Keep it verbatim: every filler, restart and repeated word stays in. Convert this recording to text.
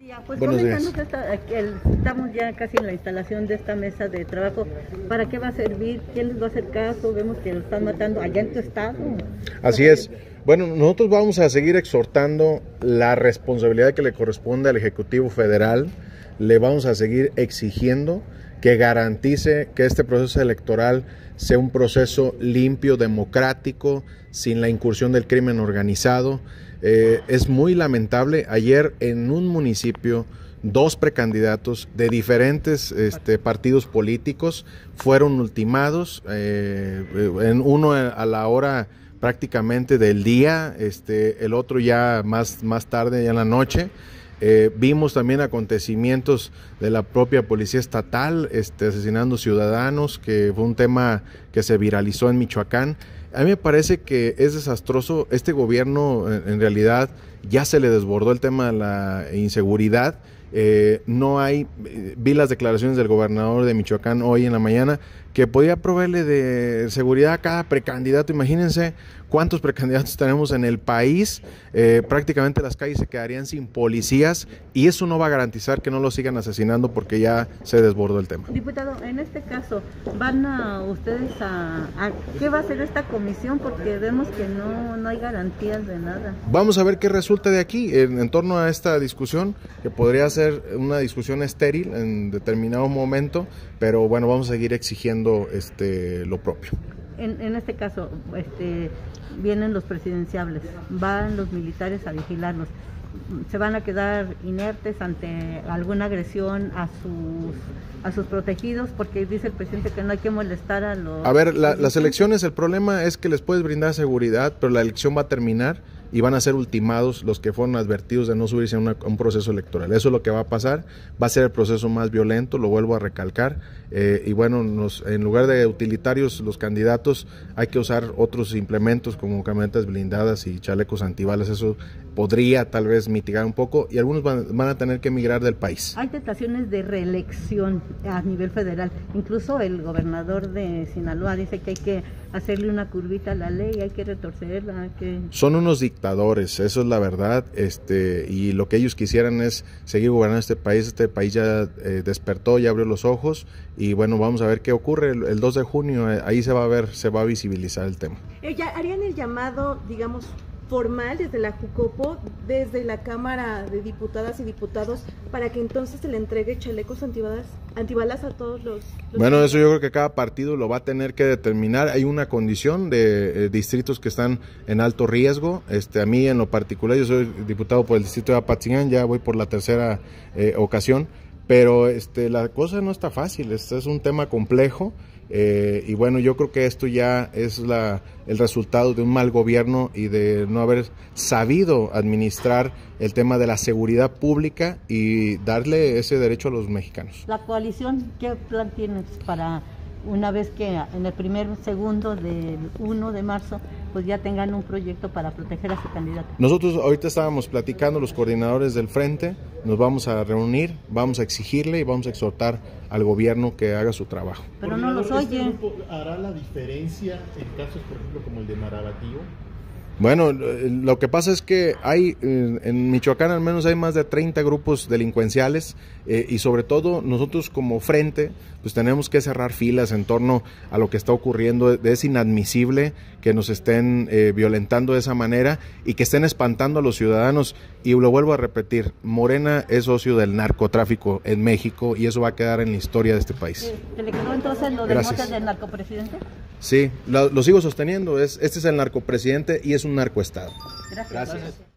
Ya, pues Buenos días. Esta, el, estamos ya casi en la instalación de esta mesa de trabajo. ¿Para qué va a servir? ¿Quién les va a hacer caso? Vemos que lo están matando allá en tu estado. Así es. Bueno, nosotros vamos a seguir exhortando la responsabilidad que le corresponde al Ejecutivo Federal. Le vamos a seguir exigiendo que garantice que este proceso electoral sea un proceso limpio, democrático, sin la incursión del crimen organizado. Eh, es muy lamentable, ayer en un municipio, dos precandidatos de diferentes este, partidos políticos fueron ultimados, eh, en uno a la hora prácticamente del día, este, el otro ya más, más tarde, ya en la noche. Eh, vimos también acontecimientos de la propia policía estatal este, asesinando ciudadanos, que fue un tema que se viralizó en Michoacán. A mí me parece que es desastroso. Este gobierno en, en realidad ya se le desbordó el tema de la inseguridad. Eh, no hay, vi las declaraciones del gobernador de Michoacán hoy en la mañana, que podía proveerle de seguridad a cada precandidato. Imagínense cuántos precandidatos tenemos en el país, eh, prácticamente las calles se quedarían sin policías y eso no va a garantizar que no lo sigan asesinando porque ya se desbordó el tema. Diputado, en este caso, ¿van a ustedes a, a qué va a hacer esta comisión? Porque vemos que no, no hay garantías de nada. Vamos a ver qué resulta de aquí en, en torno a esta discusión, que podría ser una discusión estéril en determinado momento, pero bueno, vamos a seguir exigiendo este, lo propio. En, en este caso, este, vienen los presidenciables, van los militares a vigilarlos. ¿Se van a quedar inertes ante alguna agresión a sus a sus protegidos? Porque dice el presidente que no hay que molestar a los... A ver, la, las elecciones, el problema es que les puedes brindar seguridad, pero la elección va a terminar y van a ser ultimados los que fueron advertidos de no subirse a, una, a un proceso electoral. Eso es lo que va a pasar, va a ser el proceso más violento, lo vuelvo a recalcar, eh, y bueno, nos, en lugar de utilitarios los candidatos, hay que usar otros implementos como camionetas blindadas y chalecos antibalas. Eso podría tal vez mitigar un poco y algunos van, van a tener que emigrar del país. Hay tentaciones de reelección a nivel federal, incluso el gobernador de Sinaloa dice que hay que hacerle una curvita a la ley, hay que retorcerla. Hay que... Son unos dictadores, eso es la verdad, este, y lo que ellos quisieran es seguir gobernando este país. Este país ya eh, despertó, ya abrió los ojos y bueno, vamos a ver qué ocurre el, el dos de junio, eh, ahí se va a ver, se va a visibilizar el tema. ¿Ya harían el llamado, digamos, formal desde la Jucopo, desde la Cámara de Diputadas y Diputados, para que entonces se le entregue chalecos antibalas, antibalas a todos los, los... Bueno, eso yo creo que cada partido lo va a tener que determinar. Hay una condición de eh, distritos que están en alto riesgo. Este, a mí en lo particular, yo soy diputado por el distrito de Apatzingán, ya voy por la tercera eh, ocasión, pero este, la cosa no está fácil, este es un tema complejo. Eh, y bueno, yo creo que esto ya es la, el resultado de un mal gobierno y de no haber sabido administrar el tema de la seguridad pública y darle ese derecho a los mexicanos. La coalición, ¿qué plan tienes para una vez que en el primer segundo del uno de marzo pues ya tengan un proyecto para proteger a su candidato? Nosotros ahorita estábamos platicando, los coordinadores del frente, nos vamos a reunir, vamos a exigirle y vamos a exhortar al gobierno que haga su trabajo. Pero no los oye. ¿Este grupo hará la diferencia en casos, por ejemplo, como el de Marabatío? Bueno, lo que pasa es que hay, en Michoacán al menos hay más de treinta grupos delincuenciales eh, y sobre todo nosotros como frente pues tenemos que cerrar filas en torno a lo que está ocurriendo. Es inadmisible que nos estén eh, violentando de esa manera y que estén espantando a los ciudadanos. Y lo vuelvo a repetir, Morena es socio del narcotráfico en México y eso va a quedar en la historia de este país. ¿Se le quedó entonces lo del mote del narcopresidente? Sí, lo, lo sigo sosteniendo, es, este es el narcopresidente y es un narcoestado. Gracias. Gracias.